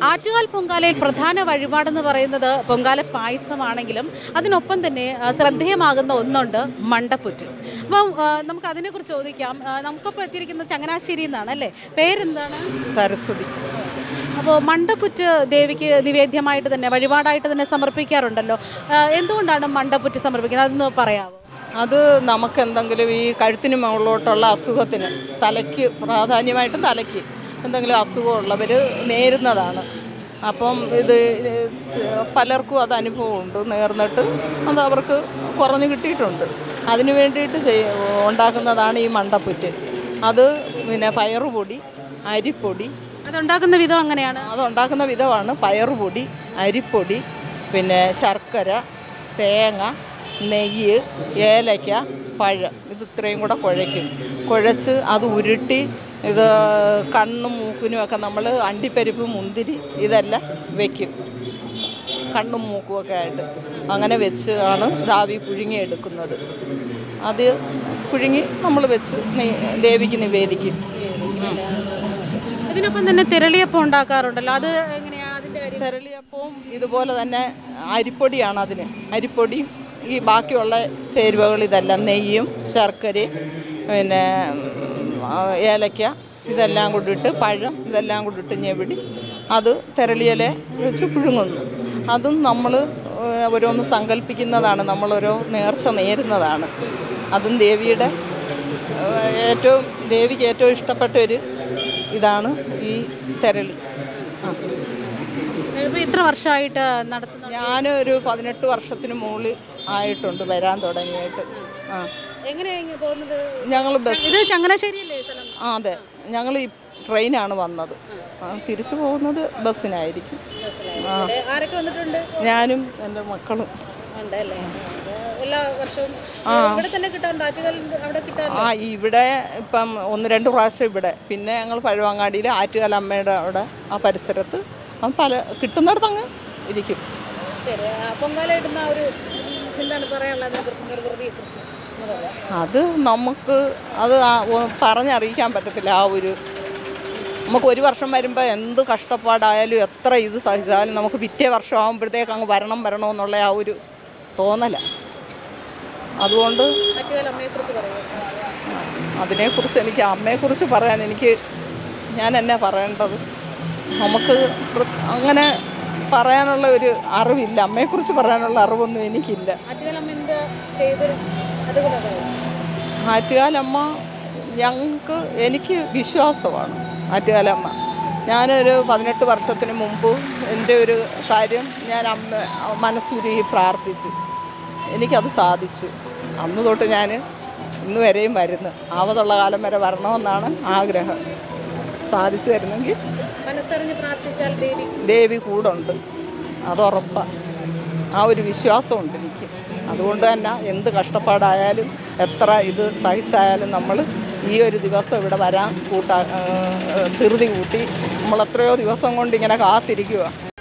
ആറ്റുകാൽ പൊങ്കാലയിൽ പ്രധാന വഴിപാടെന്ന് പറയുന്നത് പൊങ്കാല പായസമാണെങ്കിലും അതിനൊപ്പം തന്നെ ശ്രദ്ധേയമാകുന്ന ഒന്നുണ്ട് മണ്ടപ്പുറ്റ്. അപ്പം നമുക്ക് അതിനെക്കുറിച്ച് ചോദിക്കാം. നമുക്കിപ്പോൾ എത്തിയിരിക്കുന്നത് ചങ്ങനാശ്ശേരിയിൽ നിന്നാണ് അല്ലേ? പേരെന്താണ്? സരസ്വതി. അപ്പോൾ മണ്ടപ്പുറ്റ് ദേവിക്ക് നിവേദ്യമായിട്ട് തന്നെ വഴിപാടായിട്ട് തന്നെ സമർപ്പിക്കാറുണ്ടല്ലോ. എന്തുകൊണ്ടാണ് മണ്ടപ്പുറ്റ് സമർപ്പിക്കുന്നത്, അതൊന്ന് പറയാമോ? അത് നമുക്ക് എന്തെങ്കിലും ഈ കഴുത്തിന് മുകളിലോട്ടുള്ള അസുഖത്തിന്, തലയ്ക്ക് പ്രാധാന്യമായിട്ട് തലയ്ക്ക് എന്തെങ്കിലും അസുഖമുള്ളവർ നേരുന്നതാണ്. അപ്പം ഇത് പലർക്കും അത് അനുഭവമുണ്ട്, നേർന്നിട്ട് അത് അവർക്ക് കുറഞ്ഞു കിട്ടിയിട്ടുണ്ട്. അതിന് വേണ്ടിയിട്ട് ഉണ്ടാക്കുന്നതാണ് ഈ മണ്ടപ്പുറ്റ്. അത് പിന്നെ പയറുപൊടി, അരിപ്പൊടി. അതുണ്ടാക്കുന്ന വിധം അങ്ങനെയാണ്. അതുണ്ടാക്കുന്ന വിധമാണ് പയറുപൊടി, അരിപ്പൊടി, പിന്നെ ശർക്കര, തേങ്ങ, നെയ്യ്, ഏലയ്ക്ക, പഴം, ഇത് ഇത്രയും കൂടെ കുഴച്ച് അത് ഉരുട്ടി ഇത് കണ്ണും മൂക്കിനും ഒക്കെ നമ്മൾ അണ്ടിപ്പരിപ്പ്, മുന്തിരി ഇതെല്ലാം വയ്ക്കും. കണ്ണും മൂക്കും ഒക്കെ ആയിട്ട് അങ്ങനെ വെച്ച് ആണ് രാവി പുഴുങ്ങിയെടുക്കുന്നത്. അത് പുഴുങ്ങി നമ്മൾ വെച്ച് ദേവിക്ക് നിവേദിക്കും. ഇതിനൊപ്പം തന്നെ തിരളിയപ്പം ഉണ്ടാക്കാറുണ്ടല്ലോ, അത് എങ്ങനെയാണ് അതിൻ്റെ കാര്യം? തിരളിയപ്പവും ഇതുപോലെ തന്നെ അരിപ്പൊടിയാണ്. അതിന് അരിപ്പൊടിയും ഈ ബാക്കിയുള്ള ചേരുവകൾ ഇതെല്ലാം നെയ്യും ശർക്കരയും പിന്നെ ഏലയ്ക്ക ഇതെല്ലാം കൊണ്ടിട്ട്, പഴം ഇതെല്ലാം കൊണ്ടിട്ട് ഞെവിടി അത് തിരളിയില വെച്ച് പുഴുങ്ങുന്നു. അതും നമ്മൾ ഓരോന്ന് സങ്കല്പിക്കുന്നതാണ്, നമ്മളോരോ നേർച്ച നേരുന്നതാണ്. അതും ദേവിക്ക് ഏറ്റവും ഇഷ്ടപ്പെട്ടൊരു ഇതാണ് ഈ തിരളി. ഇത്ര വർഷമായിട്ട് നടത്തുന്നു? ഞാനൊരു 18 വർഷത്തിന് മുകളിൽ ആയിട്ടുണ്ട് വരാൻ തുടങ്ങിയിട്ട്. എങ്ങനെയാണ് പോകുന്നത്? ഞങ്ങൾ ബസ്, ഇത് ചങ്ങനാശ്ശേരിയല്ലേ സ്ഥലം? അതെ, ഞങ്ങൾ ഈ ട്രെയിനാണ് വന്നത്. തിരിച്ചു പോകുന്നത് ബസ്സിനായിരിക്കും. ആരൊക്കെ വന്നിട്ടുണ്ട്? ഞാനും എൻ്റെ മക്കളും. ഉണ്ടല്ലേ? എല്ലാ വർഷവും ഇവിടെ തന്നെ കിട്ടാറുണ്ട്? ആറ്റുകാലിൽ അവിടെ കിട്ടാറുണ്ട്? ഇവിടെ ഇപ്പം 1-2 പ്രാവശ്യം ഇവിടെ. പിന്നെ ഞങ്ങൾ പഴവങ്ങാടിയിൽ ആറ്റുകാൽ അമ്മയുടെ അവിടെ ആ പരിസരത്ത് പല കിട്ടുന്നിടത്ത് അങ്ങ് ഇരിക്കും. ശരി. പൊങ്കാല ഇടുന്ന ഒരു എന്താണ് പറയാനുള്ളത്? അത് നമുക്ക് അത് പറഞ്ഞറിയിക്കാൻ പറ്റത്തില്ല. നമുക്ക് ഒരു വർഷം വരുമ്പോൾ എന്ത് കഷ്ടപ്പാടായാലും എത്ര ഇത് സഹിച്ചാലും നമുക്ക് പിറ്റേ വർഷം ആകുമ്പോഴത്തേക്ക് അങ്ങ് വരണമെന്നുള്ള ആ ഒരു തോന്നലാണ്. അതുകൊണ്ട് അതിനെക്കുറിച്ച് എനിക്ക് അമ്മയെക്കുറിച്ച് പറയാൻ ഞാൻ എന്നാ പറയേണ്ടത്? നമുക്ക് അങ്ങനെ പറയാനുള്ള ഒരു അറിവില്ല. അമ്മയെക്കുറിച്ച് പറയാനുള്ള അറിവൊന്നും എനിക്കില്ല. ആറ്റുകാലമ്മ എനിക്ക് വിശ്വാസമാണ് ആറ്റുകാലമ്മ. ഞാനൊരു 18 വർഷത്തിന് മുമ്പ് എൻ്റെ ഒരു കാര്യം ഞാൻ മനസ്സുരുകി പ്രാർത്ഥിച്ചു. എനിക്കത് സാധിച്ചു. അന്ന് തൊട്ട് ഞാൻ ഇന്ന് വരെയും വരുന്നു. ആവതുള്ള കാലം വരെ വരണമെന്നാണ് ആഗ്രഹം. സാധിച്ചു തരുന്നെങ്കിൽ മനസ്സറിഞ്ഞ് പ്രാർത്ഥിച്ചാൽ ദേവി കൂടെ ഉണ്ട്, അതുറപ്പാണ്. ആ ഒരു വിശ്വാസമുണ്ട് എനിക്ക്. അതുകൊണ്ട് തന്നെ എന്ത് കഷ്ടപ്പാടായാലും എത്ര ഇത് സഹിച്ചായാലും നമ്മൾ ഈ ഒരു ദിവസം ഇവിടെ വരാൻ ധൃതി കൂട്ടി നമ്മൾ എത്രയോ ദിവസം കൊണ്ട് ഇങ്ങനെ കാത്തിരിക്കുക.